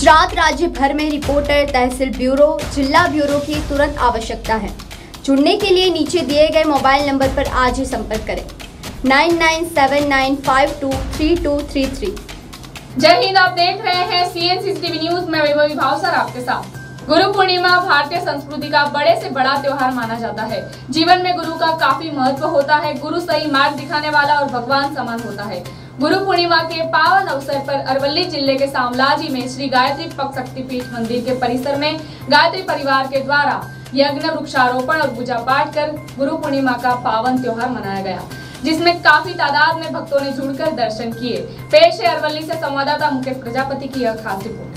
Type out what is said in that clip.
गुजरात राज्य भर में रिपोर्टर, तहसील ब्यूरो, जिला ब्यूरो की तुरंत आवश्यकता है। जुड़ने के लिए नीचे दिए गए मोबाइल नंबर पर आज ही संपर्क करें 9979523233। जय हिंद। आप देख रहे हैं CNCTV न्यूज में वैभवी भावसर आपके साथ। गुरु पूर्णिमा भारतीय संस्कृति का बड़े से बड़ा त्योहार माना जाता है। जीवन में गुरु का काफी महत्व होता है। गुरु सही मार्ग दिखाने वाला और भगवान समान होता है। गुरु पूर्णिमा के पावन अवसर पर अरवली जिले के सामलाजी में श्री गायत्री पग शक्तिपीठ मंदिर के परिसर में गायत्री परिवार के द्वारा यज्ञ, वृक्षारोपण और पूजा पाठ कर गुरु पूर्णिमा का पावन त्योहार मनाया गया, जिसमें काफी तादाद में भक्तों ने जुड़कर दर्शन किए। पेश है अरवली से संवाददाता मुकेश प्रजापति की यह खास रिपोर्ट।